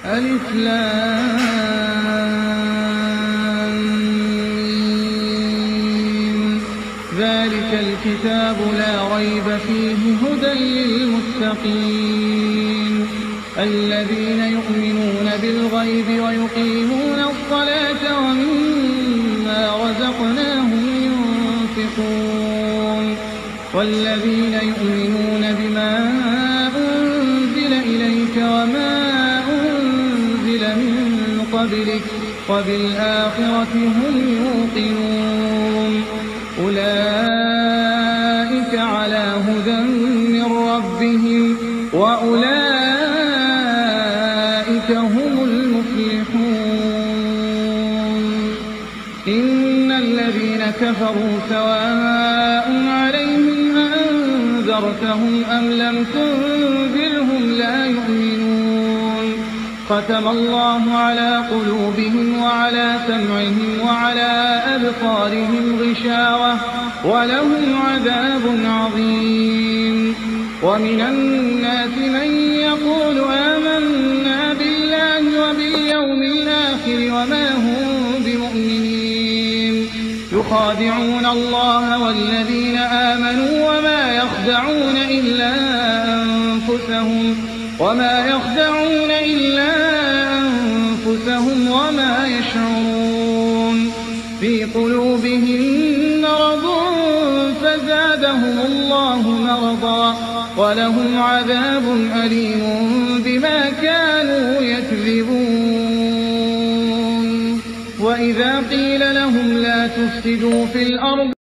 ألف لام ميم. ذلك الكتاب لا ريب فيه هدى للمتقين الذين يؤمنون بالغيب ويقيمون الصلاة ومما رزقناهم ينفقون والذين يؤمنون بما أنزل إليك وما أنزل من قبلك وبالآخرة هم يوقنون أولئك على هدى من ربهم وأولئك هم المفلحون إن الذين كفروا سواء عليهم أنذرتهم أم لم تنذرهم لا يؤمنون ختم الله على قلوبهم وعلى سمعهم وعلى أبصارهم غشاوة ولهم عذاب عظيم ومن الناس من يقول آمنا بالله وباليوم الآخر وما هم بمؤمنين يخادعون الله والذين آمنوا وما يخدعون إلا أنفسهم وما يشعرون في قلوبهم مرض فزادهم الله مرضا ولهم عذاب أليم بما كانوا يكذبون وإذا قيل لهم لا تفسدوا في الأرض